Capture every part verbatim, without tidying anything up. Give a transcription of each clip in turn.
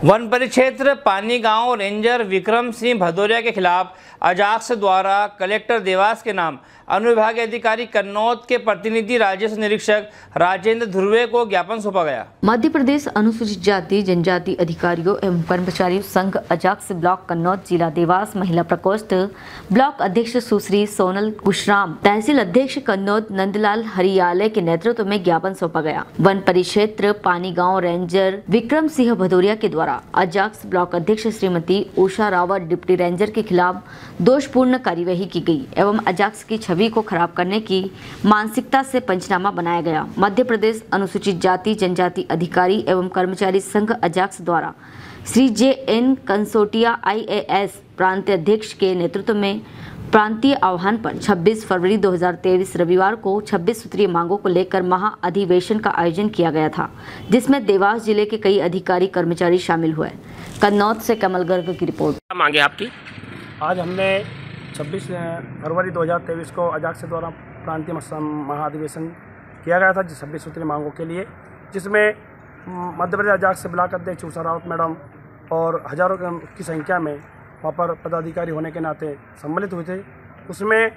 One परिक्षेत्र पानी गांव रेंजर विक्रम सिंह भदौरिया के खिलाफ अजाक्स द्वारा कलेक्टर देवास के नाम अनुविभागीय अधिकारी कन्नौज के प्रतिनिधि राजस्व निरीक्षक राजेंद्र ध्रुवे को ज्ञापन सौंपा गया। मध्य प्रदेश अनुसूचित जाति जनजाति अधिकारियों एवं कर्मचारियों संघ अजाक्स ब्लॉक कन्नौज जिला देवास महिला प्रकोष्ठ ब्लॉक अध्यक्ष सुश्री सोनल कुशराम तहसील अध्यक्ष कन्नौज नंदलाल हरियाले के नेतृत्व में ज्ञापन सौंपा गया। वन परिक्षेत्र पानी गाँव रेंजर विक्रम सिंह भदौरिया के द्वारा अजाक्स ब्लॉक अध्यक्ष श्रीमती उषा रावत डिप्टी रेंजर के खिलाफ दोषपूर्ण कार्यवाही की गई एवं अजाक्स की छवि को खराब करने की मानसिकता से पंचनामा बनाया गया। मध्य प्रदेश अनुसूचित जाति जनजाति अधिकारी एवं कर्मचारी संघ अजाक्स द्वारा Shri J N Kansotia I A S प्रांतीय अध्यक्ष के नेतृत्व में प्रांतीय आह्वान पर छब्बीस फरवरी दो हज़ार तेईस रविवार को छब्बीस सूत्रीय मांगों को लेकर महाअधिवेशन का आयोजन किया गया था, जिसमें देवास जिले के कई अधिकारी कर्मचारी शामिल हुए। कन्नौज से कमल गर्ग की रिपोर्ट। मांगे आपकी? आज हमने छब्बीस फरवरी दो हज़ार तेईस को अजाक्स द्वारा प्रांतीय महाअधिवेशन किया गया था छब्बीस सूत्रीय मांगों के लिए, जिसमें मध्य प्रदेश अजाक्स ब्लॉक अध्यक्ष उषा रावत मैडम और हजारों की संख्या में वहाँ पर पदाधिकारी होने के नाते सम्मिलित हुए थे। उसमें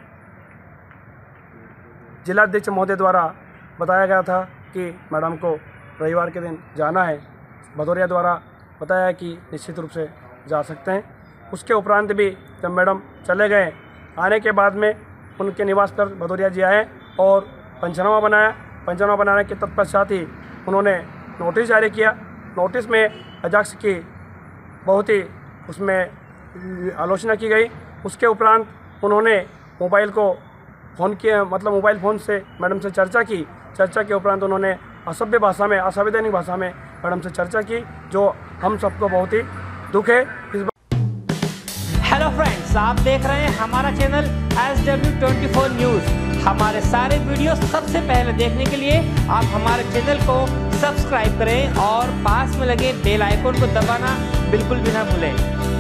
जिलाध्यक्ष महोदय द्वारा बताया गया था कि मैडम को रविवार के दिन जाना है। भदौरिया द्वारा बताया कि निश्चित रूप से जा सकते हैं। उसके उपरांत भी जब मैडम चले गए, आने के बाद में उनके निवास पर भदौरिया जी आए और पंचनामा बनाया। पंचनामा बनाने के तत्पश्चात ही उन्होंने नोटिस जारी किया। नोटिस में अजाक्स की बहुत ही उसमें आलोचना की गई। उसके उपरांत उन्होंने मोबाइल को फ़ोन किया, मतलब मोबाइल फ़ोन से मैडम से चर्चा की। चर्चा के उपरांत उन्होंने असभ्य भाषा में, असंवैधानिक भाषा में मैडम से चर्चा की, जो हम सबको बहुत ही दुख है। इस हेलो फ्रेंड्स, आप देख रहे हैं हमारा channel S W twenty four news. हमारे सारे वीडियो सबसे पहले देखने के लिए आप हमारे चैनल को सब्सक्राइब करें और पास में लगे बेल आइकन को दबाना बिल्कुल भी ना भूलें।